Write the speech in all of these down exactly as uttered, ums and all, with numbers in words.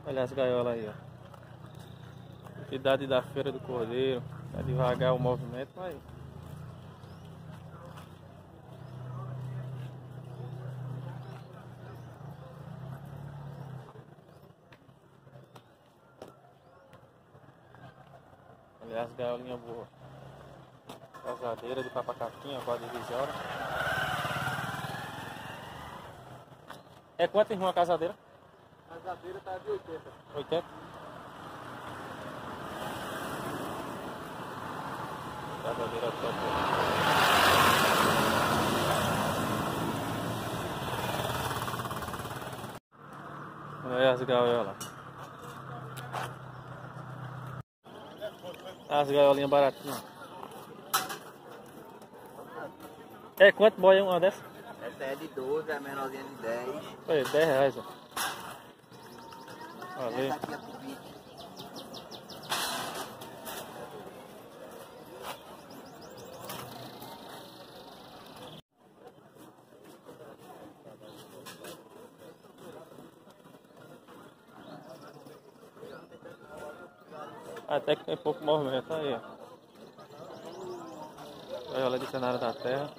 Olha as gaiolas aí, ó. Idade da Feira do Cordeiro. Tá devagar o movimento, mas... Olha as gaiolinhas boas. Casadeira de papacapinha, quase vinte horas. É quanto, irmão, a casadeira? A casadeira tá de oitenta. oitenta? Casadeira top. Olha as gaiolas. As gaiolinhas baratinhas. É quanto boia uma dessa? Essa é de doze, a menorzinha de dez. Foi dez reais, ó. Valeu. Essa aqui é por vinte. Até que tem pouco movimento aí, ó. Gaiola de cenário da terra.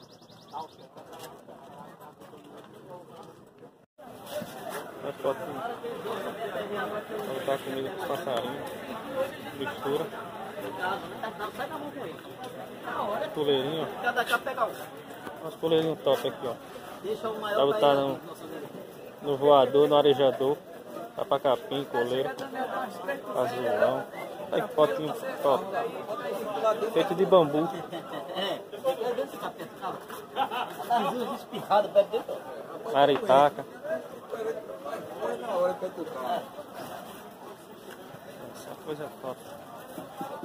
As fotinhas. Vou botar comida com passarinho. Mistura. Coleirinho, ó. Umas coleirinhos top aqui, ó. Vai botar no, no voador, no arejador. Tapacapim, coleiro. Azulão. Olha que potinho top. Feito de bambu. Maritaca. Essa coisa top.